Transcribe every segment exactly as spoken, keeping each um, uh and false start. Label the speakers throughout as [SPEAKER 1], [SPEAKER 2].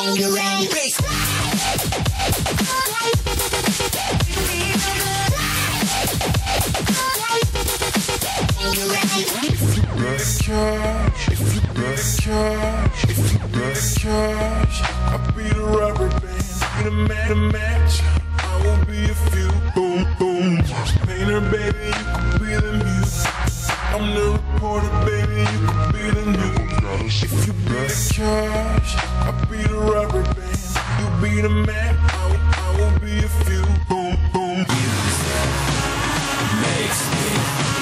[SPEAKER 1] Bangarang. Bass. If you got cash, if you got cash, if you got cash, I'll be the rubber band, be the man to match. I will be a few, boom, boom. Painter, baby, you could be the muse. I'm the reporter, baby, you could be the news. If you be the cash, I'll be the rubber band, you be the man. I will, I will be a few, boom, boom. Music makes me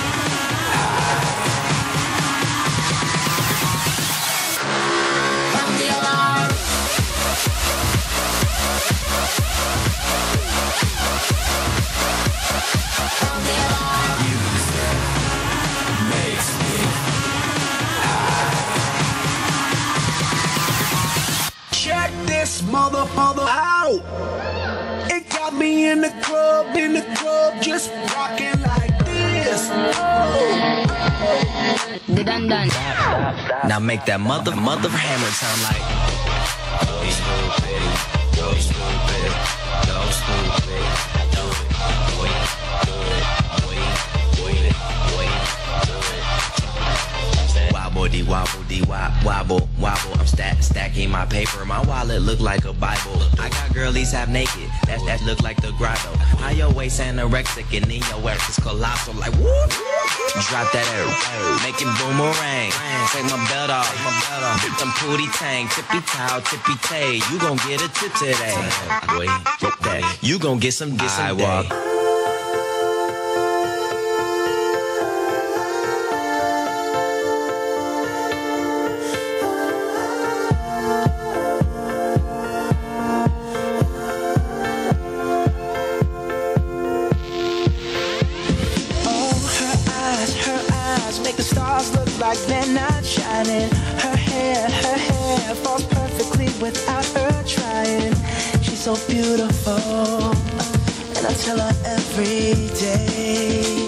[SPEAKER 2] mother, mother out. It got me in the club, in the club, just rocking like this. Oh.
[SPEAKER 3] The dun dun.
[SPEAKER 4] Now make that mother, mother hammer sound like. Go stupid, go stupid, go stupid. Do it, wait, do it, wait, wait, wait, do it. Wobble dee wobble dee wop, wobble, wobble. I'm stack, stacking my paper. My wallet look like a Bible. I got girlies half naked. That that look like the grotto. How your waist anorexic and then your ass is colossal. Like whoop. Drop that air, make it boomerang. Take my belt off, my belt off. Dip them pootie tang, tippy toe, tippy tay. You gon' get a tip today. Wait, get that. You gon' get some, get some day.
[SPEAKER 5] Like they're not shining. Her hair, her hair falls perfectly without her trying. She's so beautiful, and I tell her every day.